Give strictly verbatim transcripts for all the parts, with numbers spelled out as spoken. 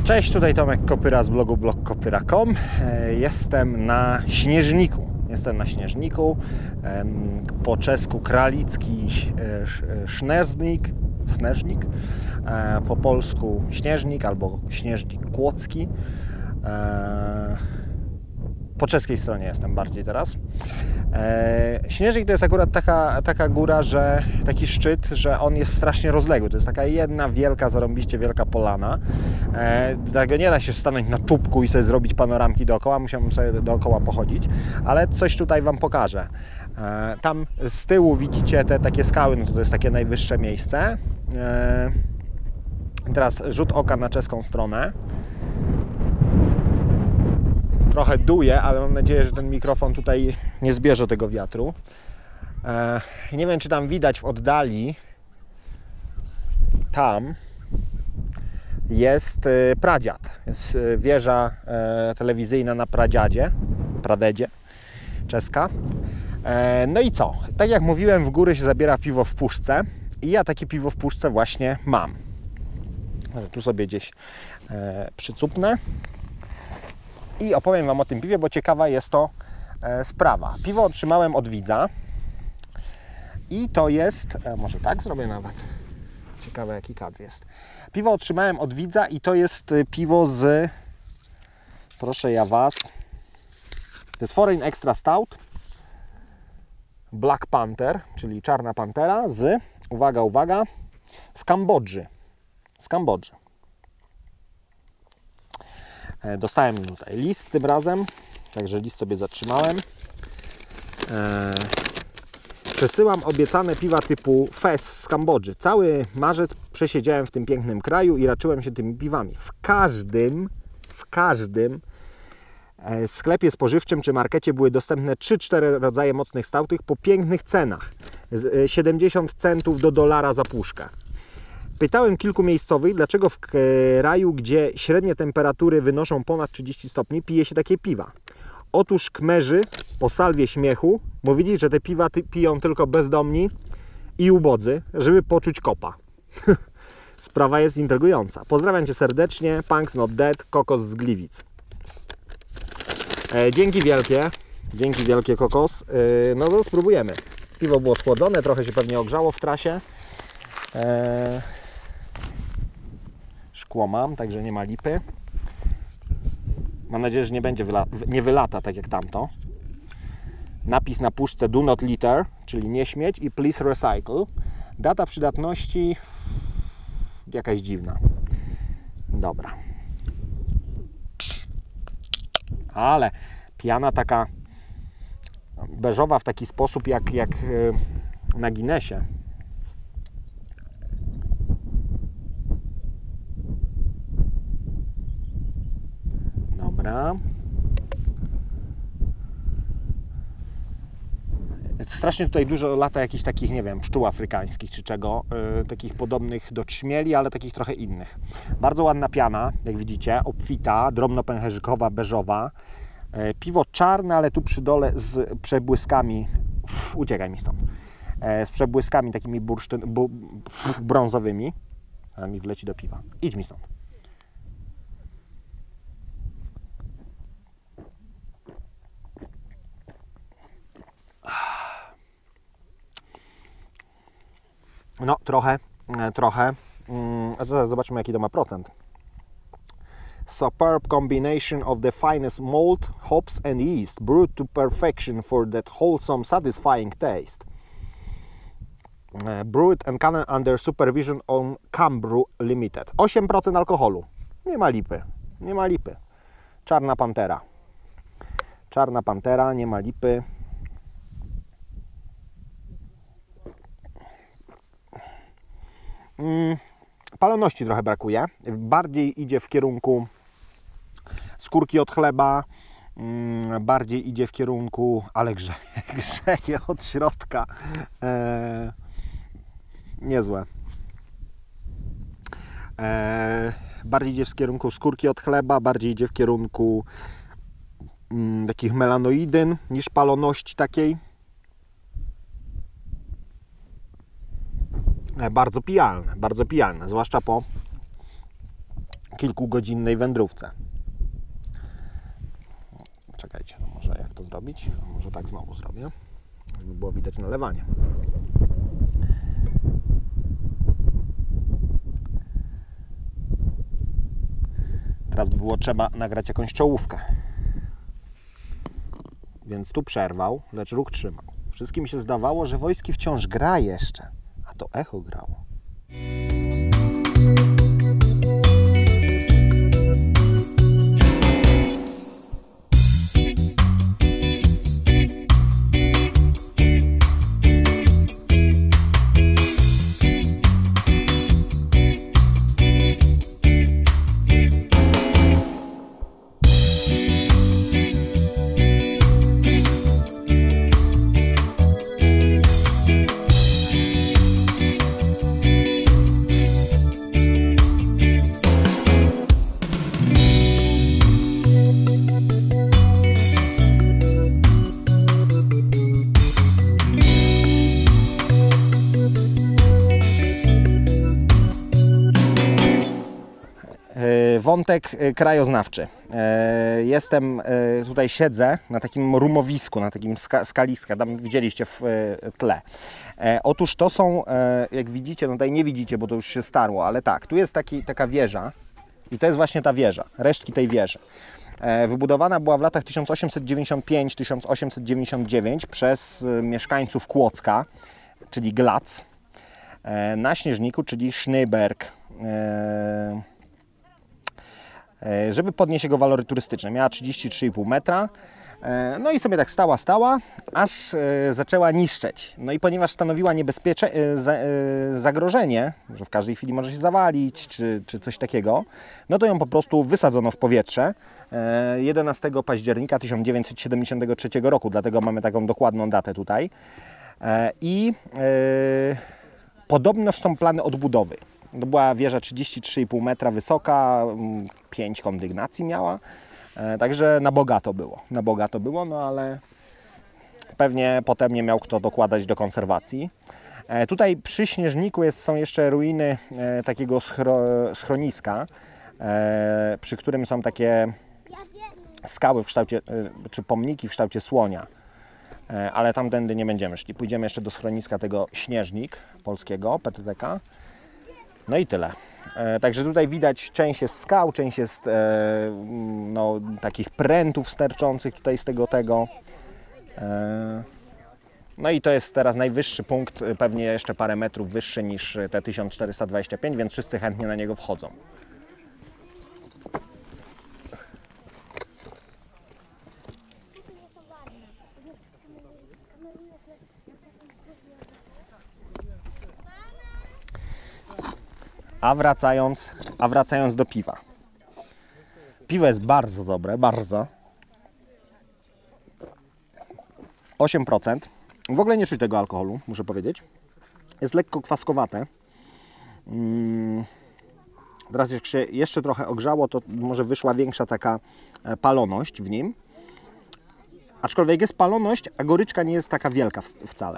Cześć, tutaj Tomek Kopyra z blogu blog kopyra kropka com. Jestem na Śnieżniku. Jestem na Śnieżniku, po czesku Kralicki Śnieżnik, Śnieżnik, po polsku Śnieżnik albo Śnieżnik Kłodzki. Po czeskiej stronie jestem bardziej teraz. Śnieżnik to jest akurat taka, taka góra, że taki szczyt, że on jest strasznie rozległy. To jest taka jedna wielka, zarąbiście wielka polana. Dlatego nie da się stanąć na czubku i sobie zrobić panoramki dookoła. Musiałem sobie dookoła pochodzić, ale coś tutaj Wam pokażę. Tam z tyłu widzicie te takie skały, no to, to jest takie najwyższe miejsce. Teraz rzut oka na czeską stronę. Trochę duje, ale mam nadzieję, że ten mikrofon tutaj nie zbierze tego wiatru. E, nie wiem, czy tam widać w oddali. Tam jest e, Pradziad. Jest e, wieża e, telewizyjna na Pradziadzie, Pradedzie, czeska. E, no i co? Tak jak mówiłem, w góry się zabiera piwo w puszce i ja takie piwo w puszce właśnie mam. Tu sobie gdzieś e, przycupnę. I opowiem Wam o tym piwie, bo ciekawa jest to e, sprawa. Piwo otrzymałem od widza i to jest, e, może tak zrobię nawet, ciekawe jaki kadr jest. Piwo otrzymałem od widza i to jest piwo z, proszę ja Was, to jest Foreign Extra Stout Black Panther, czyli Czarna Pantera z, uwaga, uwaga, z Kambodży. Z Kambodży. Dostałem tutaj list tym razem, także list sobie zatrzymałem. Eee, przesyłam obiecane piwa typu Fez z Kambodży. Cały marzec przesiedziałem w tym pięknym kraju i raczyłem się tymi piwami. W każdym, w każdym sklepie spożywczym czy markecie były dostępne trzy cztery rodzaje mocnych stałtych po pięknych cenach. siedemdziesiąt centów do dolara za puszkę. Pytałem kilku miejscowych, dlaczego w kraju, gdzie średnie temperatury wynoszą ponad trzydzieści stopni, pije się takie piwa. Otóż Kmerzy po salwie śmiechu mówili, że te piwa piją tylko bezdomni i ubodzy, żeby poczuć kopa. Sprawa jest intrygująca. Pozdrawiam Cię serdecznie, Punks Not Dead, Kokos z Gliwic. E, dzięki wielkie, dzięki wielkie Kokos. E, no to spróbujemy. Piwo było schłodzone, trochę się pewnie ogrzało w trasie. E, Szkło mam, także nie ma lipy. Mam nadzieję, że nie będzie wyla nie wylata tak jak tamto. Napis na puszce Do not litter, czyli nie śmieć, i please recycle. Data przydatności jakaś dziwna. Dobra. Ale piana taka beżowa w taki sposób jak, jak na Guinnessie. Dobra. Strasznie tutaj dużo lata jakichś takich, nie wiem, pszczół afrykańskich czy czego, yy, takich podobnych do trzmieli, ale takich trochę innych. Bardzo ładna piana, jak widzicie, obfita, drobnopęcherzykowa, beżowa. Yy, piwo czarne, ale tu przy dole z przebłyskami, Uf, uciekaj mi stąd, yy, z przebłyskami takimi bursztyn, bu, brązowymi. A mi wleci do piwa. Idź mi stąd. No, trochę, trochę. A zaraz zobaczymy, jaki to ma procent. Superb combination of the finest malt, hops and yeast, brewed to perfection for that wholesome, satisfying taste. Brewed and canned under supervision on Cambrew Limited. osiem procent alkoholu. Nie ma lipy. Nie ma lipy. Czarna Pantera. Czarna Pantera, nie ma lipy. Paloności trochę brakuje. Bardziej idzie w kierunku skórki od chleba, bardziej idzie w kierunku, ale grzeje, grzeje od środka. Eee, niezłe. Eee, bardziej idzie w kierunku skórki od chleba, bardziej idzie w kierunku mm, takich melanoidyn niż paloności takiej. Bardzo pijalne, bardzo pijalne, zwłaszcza po kilkugodzinnej wędrówce. Czekajcie, no może jak to zrobić? No może tak znowu zrobię, żeby było widać nalewanie. Teraz by było trzeba nagrać jakąś czołówkę. Więc tu przerwał, lecz ruch trzymał. Wszystkim się zdawało, że Wojski wciąż gra jeszcze, a to echo grało. Wątek krajoznawczy. Jestem, tutaj siedzę na takim rumowisku, na takim skalisku, tam widzieliście w tle. Otóż to są, jak widzicie, no tutaj nie widzicie, bo to już się starło, ale tak, tu jest taki, taka wieża i to jest właśnie ta wieża, resztki tej wieży. Wybudowana była w latach tysiąc osiemset dziewięćdziesiąt piąty do tysiąc osiemset dziewięćdziesiąt dziewiątego przez mieszkańców Kłodzka, czyli Glac, na Śnieżniku, czyli Schneeberg, żeby podnieść jego walory turystyczne. Miała trzydzieści trzy i pół metra. No i sobie tak stała, stała, aż zaczęła niszczeć. No i ponieważ stanowiła niebezpiecze... zagrożenie, że w każdej chwili może się zawalić, czy, czy coś takiego, no to ją po prostu wysadzono w powietrze jedenastego października tysiąc dziewięćset siedemdziesiątego trzeciego roku, dlatego mamy taką dokładną datę tutaj. I podobnoż są plany odbudowy. To była wieża trzydzieści trzy i pół metra wysoka, pięć kondygnacji miała, także na bogato było, na bogato było, no ale pewnie potem nie miał kto dokładać do konserwacji. Tutaj przy Śnieżniku jest, są jeszcze ruiny takiego schro, schroniska, przy którym są takie skały w kształcie, czy pomniki w kształcie słonia, ale tamtędy nie będziemy szli. Pójdziemy jeszcze do schroniska tego Śnieżnik polskiego, P T T K. No i tyle. E, także tutaj widać, część jest skał, część jest e, no, takich prętów sterczących tutaj z tego tego. E, no i to jest teraz najwyższy punkt, pewnie jeszcze parę metrów wyższy niż te tysiąc czterysta dwadzieścia pięć, więc wszyscy chętnie na niego wchodzą. A wracając, a wracając do piwa. Piwo jest bardzo dobre, bardzo. osiem procent. W ogóle nie czuć tego alkoholu, muszę powiedzieć. Jest lekko kwaskowate. Hmm. Teraz jak się jeszcze trochę ogrzało, to może wyszła większa taka paloność w nim. Aczkolwiek jest paloność, a goryczka nie jest taka wielka wcale.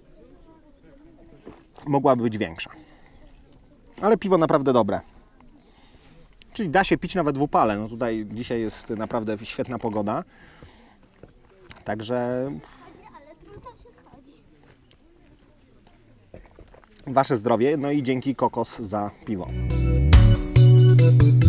Mogłaby być większa. Ale piwo naprawdę dobre. Czyli da się pić nawet w upale. No tutaj dzisiaj jest naprawdę świetna pogoda. Także Wasze zdrowie. No i dzięki Kokos za piwo.